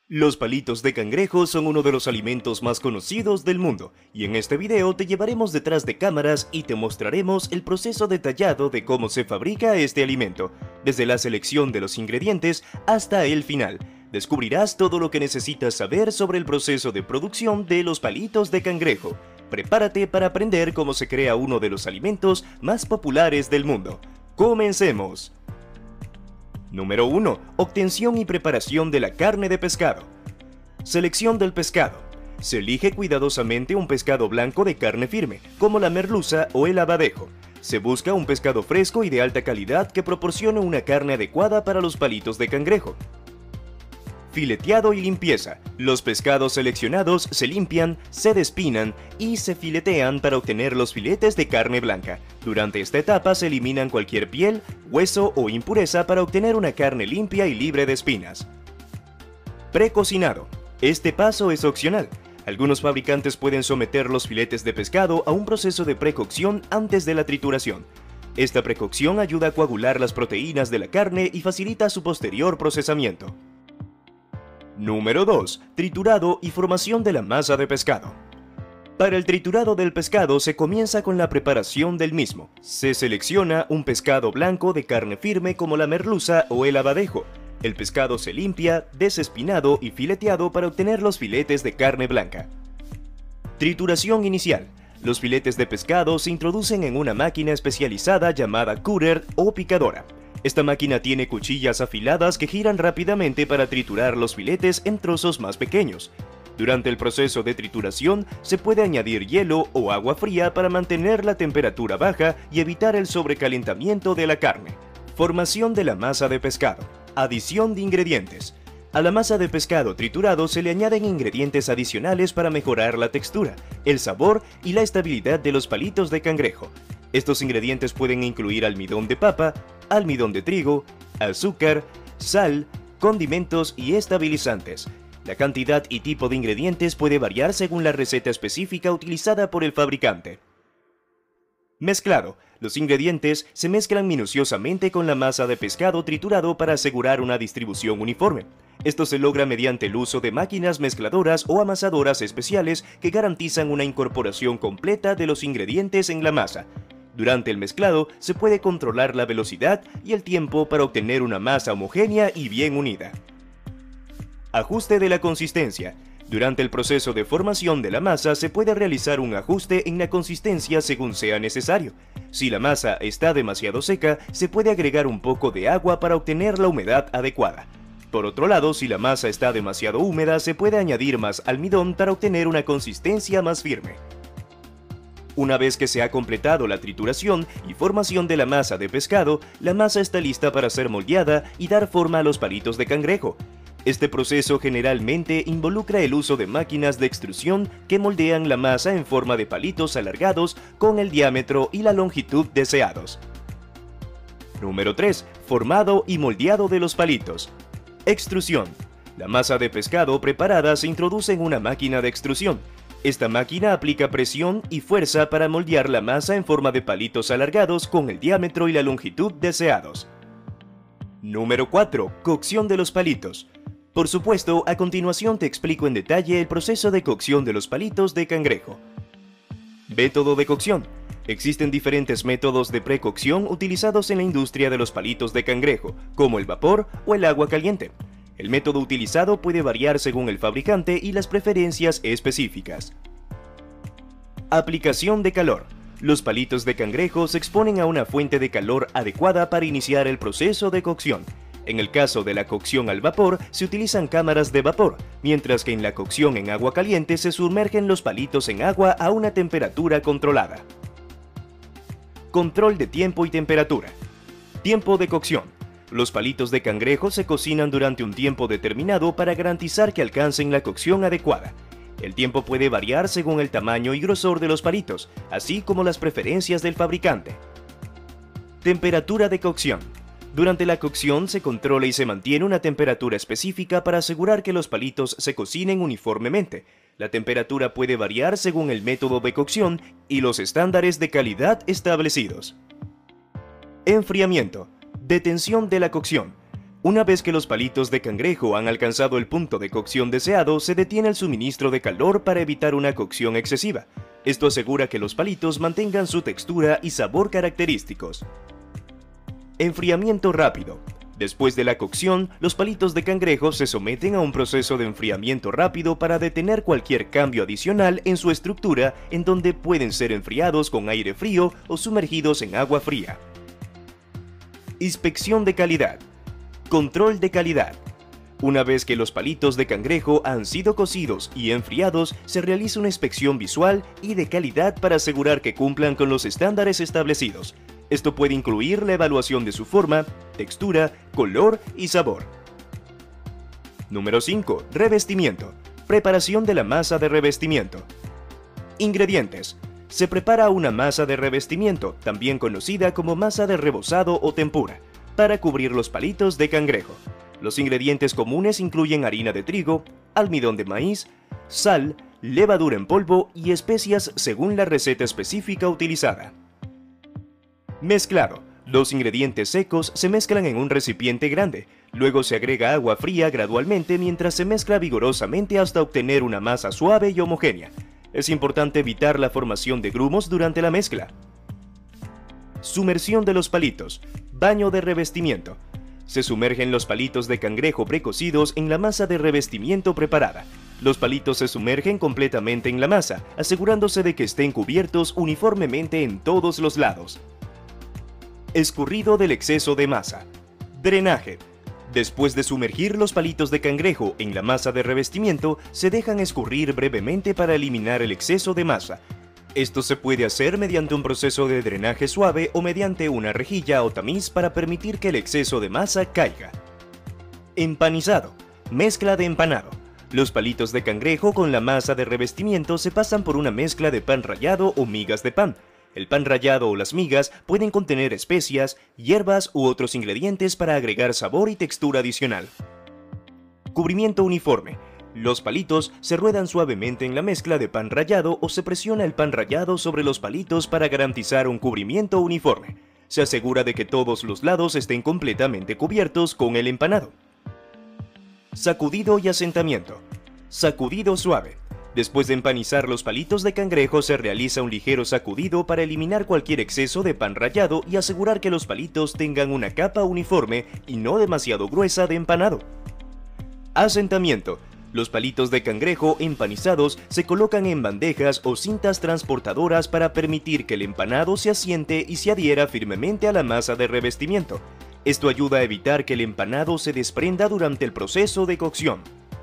Los palitos de cangrejo son uno de los alimentos más conocidos del mundo, y en este video te llevaremos detrás de cámaras y te mostraremos el proceso detallado de cómo se fabrica este alimento, desde la selección de los ingredientes hasta el final. Descubrirás todo lo que necesitas saber sobre el proceso de producción de los palitos de cangrejo. Prepárate para aprender cómo se crea uno de los alimentos más populares del mundo. ¡Comencemos! Número 1. Obtención y preparación de la carne de pescado. Selección del pescado. Se elige cuidadosamente un pescado blanco de carne firme, como la merluza o el abadejo. Se busca un pescado fresco y de alta calidad que proporcione una carne adecuada para los palitos de cangrejo. Fileteado y limpieza. Los pescados seleccionados se limpian, se despinan y se filetean para obtener los filetes de carne blanca. Durante esta etapa se eliminan cualquier piel, hueso o impureza para obtener una carne limpia y libre de espinas. Precocinado. Este paso es opcional. Algunos fabricantes pueden someter los filetes de pescado a un proceso de precocción antes de la trituración. Esta precocción ayuda a coagular las proteínas de la carne y facilita su posterior procesamiento. Número 2. Triturado y formación de la masa de pescado. Para el triturado del pescado se comienza con la preparación del mismo. Se selecciona un pescado blanco de carne firme como la merluza o el abadejo. El pescado se limpia, desespinado y fileteado para obtener los filetes de carne blanca. Trituración inicial. Los filetes de pescado se introducen en una máquina especializada llamada cúter o picadora. Esta máquina tiene cuchillas afiladas que giran rápidamente para triturar los filetes en trozos más pequeños. Durante el proceso de trituración se puede añadir hielo o agua fría para mantener la temperatura baja y evitar el sobrecalentamiento de la carne. Formación de la masa de pescado. Adición de ingredientes. A la masa de pescado triturado se le añaden ingredientes adicionales para mejorar la textura, el sabor y la estabilidad de los palitos de cangrejo. Estos ingredientes pueden incluir almidón de papa, almidón de trigo, azúcar, sal, condimentos y estabilizantes. La cantidad y tipo de ingredientes puede variar según la receta específica utilizada por el fabricante. Mezclado. Los ingredientes se mezclan minuciosamente con la masa de pescado triturado para asegurar una distribución uniforme. Esto se logra mediante el uso de máquinas mezcladoras o amasadoras especiales que garantizan una incorporación completa de los ingredientes en la masa. Durante el mezclado se puede controlar la velocidad y el tiempo para obtener una masa homogénea y bien unida. Ajuste de la consistencia. Durante el proceso de formación de la masa se puede realizar un ajuste en la consistencia según sea necesario. Si la masa está demasiado seca, se puede agregar un poco de agua para obtener la humedad adecuada. Por otro lado, si la masa está demasiado húmeda, se puede añadir más almidón para obtener una consistencia más firme. Una vez que se ha completado la trituración y formación de la masa de pescado, la masa está lista para ser moldeada y dar forma a los palitos de cangrejo. Este proceso generalmente involucra el uso de máquinas de extrusión que moldean la masa en forma de palitos alargados con el diámetro y la longitud deseados. Número 3. Formado y moldeado de los palitos. Extrusión. La masa de pescado preparada se introduce en una máquina de extrusión. Esta máquina aplica presión y fuerza para moldear la masa en forma de palitos alargados con el diámetro y la longitud deseados. Número 4. Cocción de los palitos. Por supuesto, a continuación te explico en detalle el proceso de cocción de los palitos de cangrejo. Método de cocción. Existen diferentes métodos de precocción utilizados en la industria de los palitos de cangrejo, como el vapor o el agua caliente. El método utilizado puede variar según el fabricante y las preferencias específicas. Aplicación de calor. Los palitos de cangrejo se exponen a una fuente de calor adecuada para iniciar el proceso de cocción. En el caso de la cocción al vapor, se utilizan cámaras de vapor, mientras que en la cocción en agua caliente se sumergen los palitos en agua a una temperatura controlada. Control de tiempo y temperatura. Tiempo de cocción. Los palitos de cangrejo se cocinan durante un tiempo determinado para garantizar que alcancen la cocción adecuada. El tiempo puede variar según el tamaño y grosor de los palitos, así como las preferencias del fabricante. Temperatura de cocción. Durante la cocción se controla y se mantiene una temperatura específica para asegurar que los palitos se cocinen uniformemente. La temperatura puede variar según el método de cocción y los estándares de calidad establecidos. Enfriamiento. Detención de la cocción. Una vez que los palitos de cangrejo han alcanzado el punto de cocción deseado, se detiene el suministro de calor para evitar una cocción excesiva. Esto asegura que los palitos mantengan su textura y sabor característicos. Enfriamiento rápido. Después de la cocción, los palitos de cangrejo se someten a un proceso de enfriamiento rápido para detener cualquier cambio adicional en su estructura, en donde pueden ser enfriados con aire frío o sumergidos en agua fría. Inspección de calidad. Control de calidad. Una vez que los palitos de cangrejo han sido cocidos y enfriados, se realiza una inspección visual y de calidad para asegurar que cumplan con los estándares establecidos. Esto puede incluir la evaluación de su forma, textura, color y sabor. Número 5. Revestimiento. Preparación de la masa de revestimiento. Ingredientes. Se prepara una masa de revestimiento, también conocida como masa de rebozado o tempura, para cubrir los palitos de cangrejo. Los ingredientes comunes incluyen harina de trigo, almidón de maíz, sal, levadura en polvo y especias según la receta específica utilizada. Mezclado. Los ingredientes secos se mezclan en un recipiente grande, luego se agrega agua fría gradualmente mientras se mezcla vigorosamente hasta obtener una masa suave y homogénea. Es importante evitar la formación de grumos durante la mezcla. Sumersión de los palitos. Baño de revestimiento. Se sumergen los palitos de cangrejo precocidos en la masa de revestimiento preparada. Los palitos se sumergen completamente en la masa, asegurándose de que estén cubiertos uniformemente en todos los lados. Escurrido del exceso de masa. Drenaje. Después de sumergir los palitos de cangrejo en la masa de revestimiento, se dejan escurrir brevemente para eliminar el exceso de masa. Esto se puede hacer mediante un proceso de drenaje suave o mediante una rejilla o tamiz para permitir que el exceso de masa caiga. Empanizado. Mezcla de empanado. Los palitos de cangrejo con la masa de revestimiento se pasan por una mezcla de pan rallado o migas de pan. El pan rallado o las migas pueden contener especias, hierbas u otros ingredientes para agregar sabor y textura adicional. Cubrimiento uniforme. Los palitos se ruedan suavemente en la mezcla de pan rallado o se presiona el pan rallado sobre los palitos para garantizar un cubrimiento uniforme. Se asegura de que todos los lados estén completamente cubiertos con el empanado. Sacudido y asentamiento. Sacudido suave. Después de empanizar los palitos de cangrejo se realiza un ligero sacudido para eliminar cualquier exceso de pan rallado y asegurar que los palitos tengan una capa uniforme y no demasiado gruesa de empanado. Asentamiento. Los palitos de cangrejo empanizados se colocan en bandejas o cintas transportadoras para permitir que el empanado se asiente y se adhiera firmemente a la masa de revestimiento. Esto ayuda a evitar que el empanado se desprenda durante el proceso de cocción.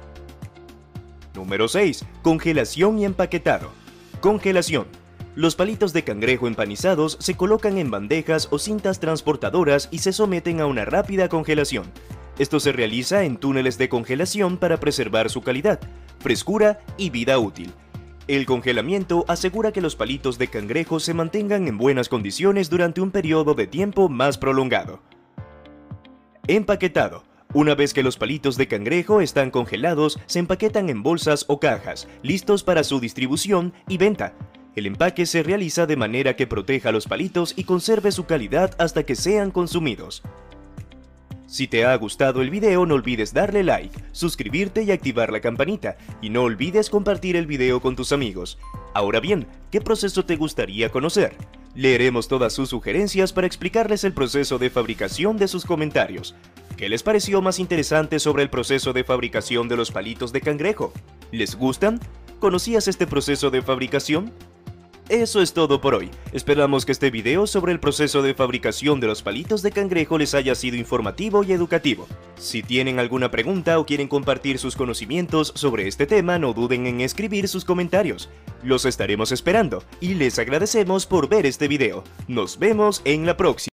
Número 6. Congelación y empaquetado. Congelación. Los palitos de cangrejo empanizados se colocan en bandejas o cintas transportadoras y se someten a una rápida congelación. Esto se realiza en túneles de congelación para preservar su calidad, frescura y vida útil. El congelamiento asegura que los palitos de cangrejo se mantengan en buenas condiciones durante un periodo de tiempo más prolongado. Empaquetado. Una vez que los palitos de cangrejo están congelados, se empaquetan en bolsas o cajas, listos para su distribución y venta. El empaque se realiza de manera que proteja los palitos y conserve su calidad hasta que sean consumidos. Si te ha gustado el video, no olvides darle like, suscribirte y activar la campanita, y no olvides compartir el video con tus amigos. Ahora bien, ¿qué proceso te gustaría conocer? Leeremos todas sus sugerencias para explicarles el proceso de fabricación de sus comentarios. ¿Qué les pareció más interesante sobre el proceso de fabricación de los palitos de cangrejo? ¿Les gustan? ¿Conocías este proceso de fabricación? Eso es todo por hoy. Esperamos que este video sobre el proceso de fabricación de los palitos de cangrejo les haya sido informativo y educativo. Si tienen alguna pregunta o quieren compartir sus conocimientos sobre este tema, no duden en escribir sus comentarios. Los estaremos esperando y les agradecemos por ver este video. Nos vemos en la próxima.